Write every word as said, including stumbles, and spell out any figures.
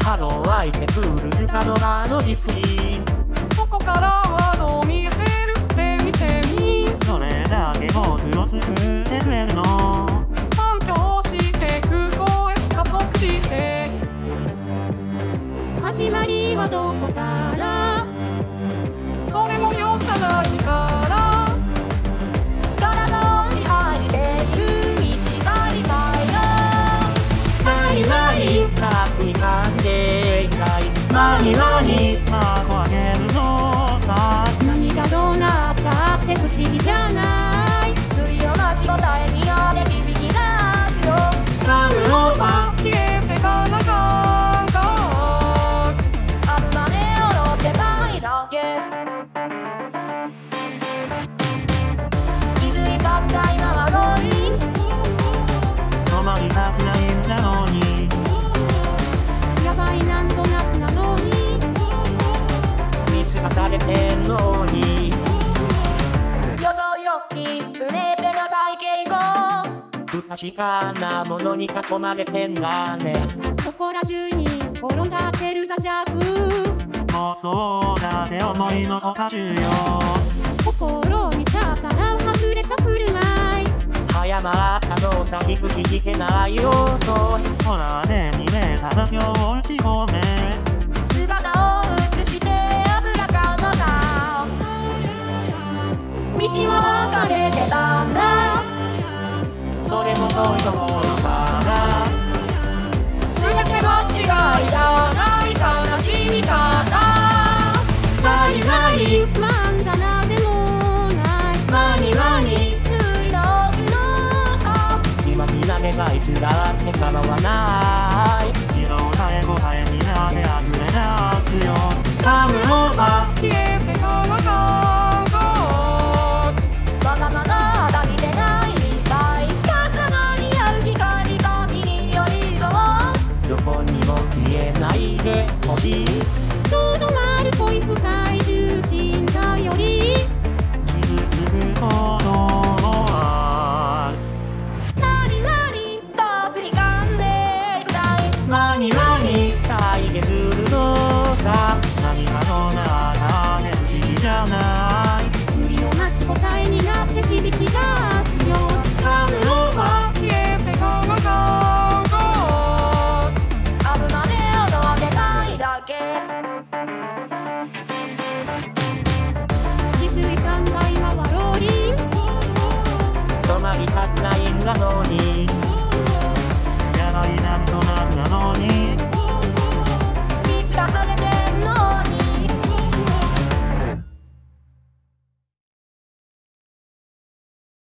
ハロー湧いてくる図鑑ののリフリン。 ここからはどう見えてるって見てみ。 どれだけ僕を救ってくれるの。 反響してく声加速して始まりはどこから。 それもよさなきから柄の支配している道が理解だ。 マニマニカフに噛んでいたい。マニマニ孫あげるのさ。 何がどうなったって不思議じゃない。 不利よな仕事へみやで響き出すよ。 カムオーバー消えてから感覚あくまで踊ってたいだけ。気づいたった今はローリン。 止まりたくないんだのに。 やばいなんとなくなのに。 見透かされてんのに。 よそよにうねって長い傾向。 不確かなものに囲まれてんだね。 そこら中に転がってるガジャク。 もうそうだって思いのほか重要。 心に逆らう外れた振る舞い。 早まったのさ聞く聞けない要素。ほらねにねた座標を打ち込め。 姿を映して油かのな。道は分かれてたんだ。 それも遠いところから全て間違いだない悲しみ方。 マニマニまんざらでもない。 マニマニ塗り直すのさ。 今みんなでがいつだって構わない。昨日さえ答えになって溢れ出すよ。カムオーバー消えてから感覚まだまだ足りてないみたい。重なり合う光が身に寄り添う。 どこにも消えないでほしい。 とどまる恋深い重心だより。 傷つくことはなになにと振りかんでいくたい。 マニマニ体現するのさ。何かの中で不思議じゃない。 無理のなし答えになって響き出すよ。 カムオーバー消えてから感覚あくまで踊ってたいだけ。 気づいたんだ今はローリン。 止まりたくないんだのに。